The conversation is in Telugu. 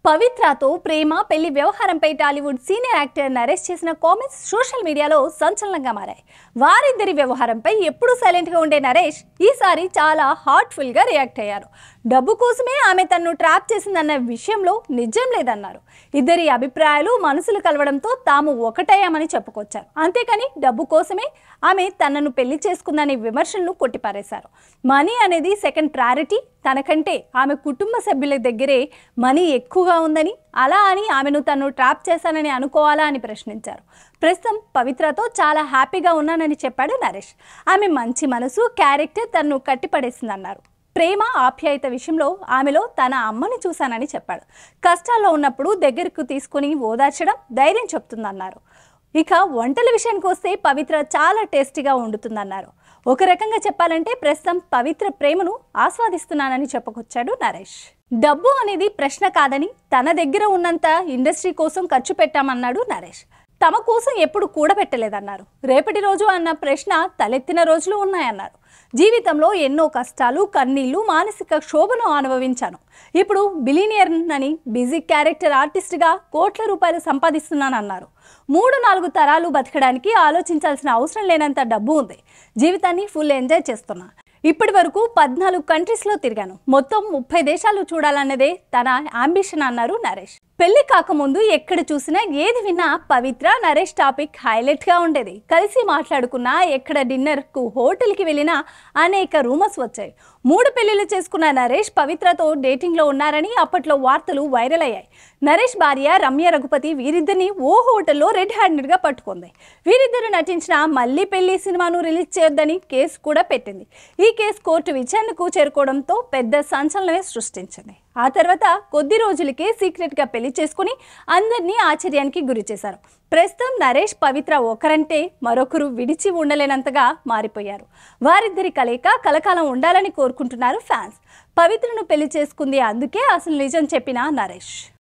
పవిత్రతో ప్రేమ పెళ్లి వ్యవహారంపై టాలీవుడ్ సీనియర్ యాక్టర్ నరేష్ చేసిన కామెంట్స్ సోషల్ మీడియాలో సంచలనంగా మారాయి. వారిద్దరి వ్యవహారంపై ఎప్పుడూ సైలెంట్ గా ఉండే నరేష్ ఈసారి చాలా హార్ట్ఫుల్ గా రియాక్ట్ అయ్యారు. డబ్బు కోసమే ఆమె తనను ట్రాప్ చేసిందన్న విషయంలో నిజం లేదన్నారు. ఇద్దరి అభిప్రాయాలు మనసులు కలవడంతో తాము ఒకటయ్యామని చెప్పుకొచ్చారు. అంతేకాని డబ్బు కోసమే ఆమె తనను పెళ్లి చేసుకుందనే విమర్శలను కొట్టిపారేశారు. మనీ అనేది సెకండ్ ప్రయారిటీ, తనకంటే ఆమె కుటుంబ సభ్యుల దగ్గరే మనీ ఎక్కువగా ఉందని, అలా అని ఆమెను తను ట్రాప్ చేశానని అనుకోవాలా అని ప్రశ్నించారు. ప్రస్తుతం పవిత్రతో చాలా హ్యాపీగా ఉన్నానని చెప్పాడు నరేష్. ఆమె మంచి మనసు, క్యారెక్టర్ తనను కట్టిపడేసిందన్నారు. ప్రేమ ఆప్యాయత విషయంలో ఆమెలో తన అమ్మని చూశానని చెప్పాడు. కష్టాల్లో ఉన్నప్పుడు దగ్గరకు తీసుకుని ఓదార్చడం, ధైర్యం చెప్తుందన్నారు. ఇక వంటల విషయానికి వస్తే పవిత్ర చాలా టేస్టీగా వండుతుందన్నారు. ఒక రకంగా చెప్పాలంటే ప్రస్తుతం పవిత్ర ప్రేమను ఆస్వాదిస్తున్నానని చెప్పుకొచ్చాడు నరేష్. డబ్బు అనేది ప్రశ్న కాదని, తన దగ్గర ఉన్నంత ఇండస్ట్రీ కోసం ఖర్చు పెట్టామన్నాడు నరేష్. తమ కోసం ఎప్పుడు కూడబెట్టలేదన్నారు. రేపటి రోజు అన్న ప్రశ్న తలెత్తిన రోజులు ఉన్నాయన్నారు. జీవితంలో ఎన్నో కష్టాలు, కన్నీళ్లు, మానసిక క్షోభను అనుభవించాను. ఇప్పుడు బిలినియర్ అని బిజీ క్యారెక్టర్ ఆర్టిస్ట్గా కోట్ల రూపాయలు సంపాదిస్తున్నానన్నారు. 3-4 తరాలు బతకడానికి ఆలోచించాల్సిన అవసరం లేనంత డబ్బు ఉంది. జీవితాన్ని ఫుల్ ఎంజాయ్ చేస్తున్నా. ఇప్పటి వరకు 14 కంట్రీస్లో తిరిగాను. మొత్తం 30 దేశాలు చూడాలన్నదే తన అంబిషన్ అన్నారు నరేష్. పెళ్లి కాకముందు ఎక్కడ చూసినా, ఏది విన్నా పవిత్ర నరేష్ టాపిక్ హైలైట్ గా ఉండేది. కలిసి మాట్లాడుకున్నా, ఎక్కడ డిన్నర్ కు హోటల్ కి వెళ్ళినా అనేక రూమర్స్ వచ్చాయి. 3 పెళ్లిళ్ళు చేసుకున్న నరేష్ పవిత్రతో డేటింగ్ లో ఉన్నారని అప్పట్లో వార్తలు వైరల్ అయ్యాయి. నరేష్ భార్య రమ్య రఘుపతి వీరిద్దరిని ఓ హోటల్లో రెడ్ హ్యాండెడ్ గా పట్టుకుంది. వీరిద్దరు నటించిన మళ్ళీ పెళ్లి సినిమాను రిలీజ్ చేయొద్దని కేసు కూడా పెట్టింది. ఈ కేసు కోర్టు విచారణకు చేరుకోవడంతో పెద్ద సంచలనమే సృష్టించింది. ఆ తర్వాత కొద్ది రోజులకే సీక్రెట్ గా పెళ్లి చేసుకుని అందరినీ ఆశ్చర్యానికి గురి చేశారు. ప్రస్తుతం నరేష్ పవిత్ర ఒకరంటే మరొకరు విడిచి ఉండలేనంతగా మారిపోయారు. వారిద్దరి కలయిక కలకాలం ఉండాలని కోరుకుంటున్నారు ఫ్యాన్స్. పవిత్రను పెళ్లి చేసుకుంది అందుకే అసలు నిజం చెప్పిన నరేష్.